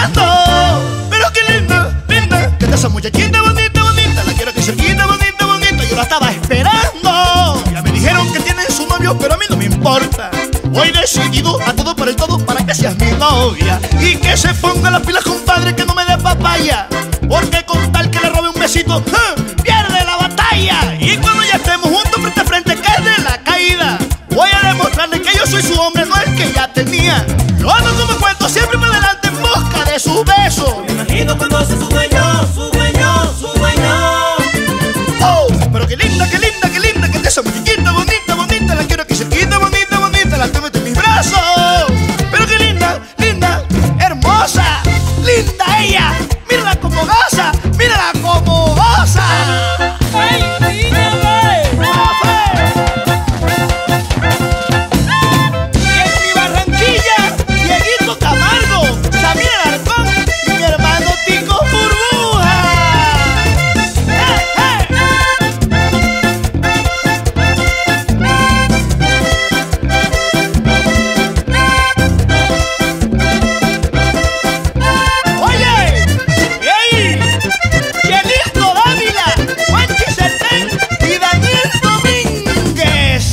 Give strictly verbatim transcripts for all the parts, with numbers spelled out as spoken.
esperando. Pero qué linda, linda, que esa muchachita bonita, bonita, la quiero que cerquita, bonita, bonita, yo la estaba esperando. Ya me dijeron que tienen su novio, pero a mí no me importa. Voy decidido a todo por el todo para que seas mi novia. Y que se ponga las pilas, compadre, que no me dé papaya. Porque con tal que le robe un besito, ¡eh!, pierde la batalla. Y cuando ya estemos juntos frente a frente, que es de la caída, voy a demostrarle que yo soy su hombre, no el que ya tenía. Yo ando como cuento siempre para adelante en busca de su beso. Me imagino cuando sea su dueño, su dueño, su dueño. Oh, pero qué linda, qué linda, qué linda, que esa muchachita bonita, bonita, la quiero que cerquita, bonita, bonita, la tengo entre mis brazos. Pero qué linda, linda, hermosa, linda ella. Mírala como goza, mírala como goza. ¡Ay, mírala! Y en mi Barranquilla, Dieguito Camargo, Samir Alarcón y mi hermano Tico Burbuja. ¡Hey, hey! Oye, ¡ey! Chelito Dávila, Juanchi Sartén y Daniel Domínguez.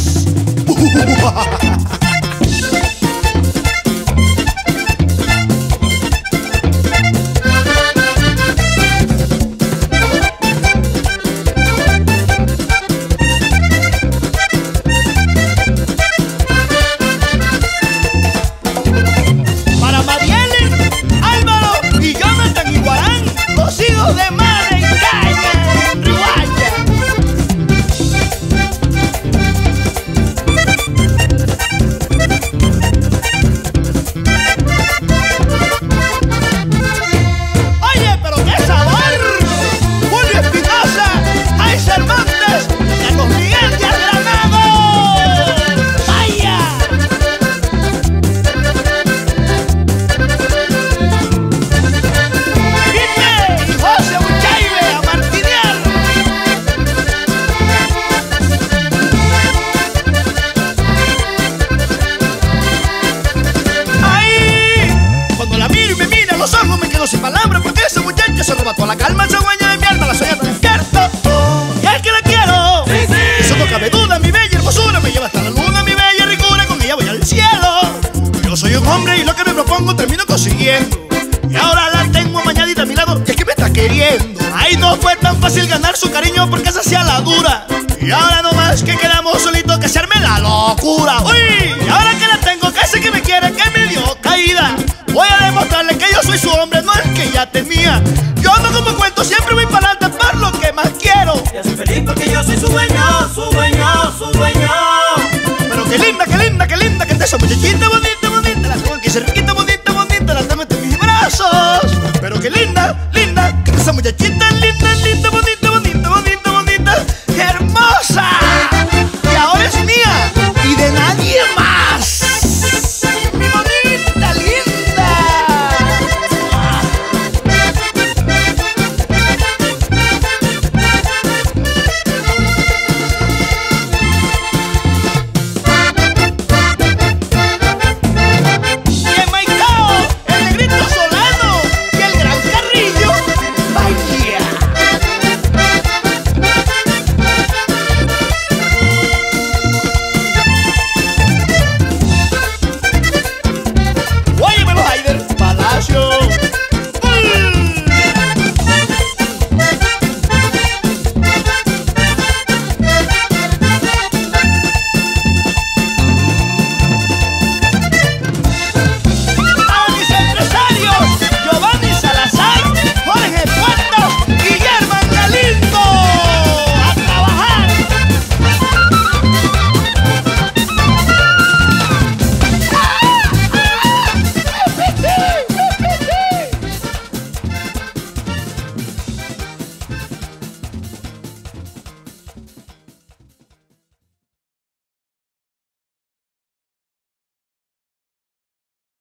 Para Marielen, Álvaro y Jonathan Iguarán, los hijos de madre Caña en Riguaya. Oye, pero qué sabor. Julio Espinosa, Jai Cervantes, Carlos Miguel de Granado. ¡Vaya! Dime, José Uchaibe, a martinear. Ahí, cuando la miro y me mira a los ojos, me quedo sin palabras, porque esa muchacha se roba toda la calma, esa dueña de mi alma, la soy tan despierto. Y es que la quiero. Sí, sí. Eso no cabe duda, mi bella hermosura me lleva hasta la luna, mi bella ricura, con ella voy al cielo. Yo soy un hombre y lo que me propongo termino consiguiendo. Y ahora la tengo amañadita a mi lado, y es que me está queriendo. Ay, no fue tan fácil ganar su cariño porque esa hacía la dura. Y ahora nomás que quedamos solitos, que se arme la locura. Uy, y ahora que la tengo, que sé que me quiere, que me dio caída, voy a demostrarle que yo soy su hombre, no el que ya tenía.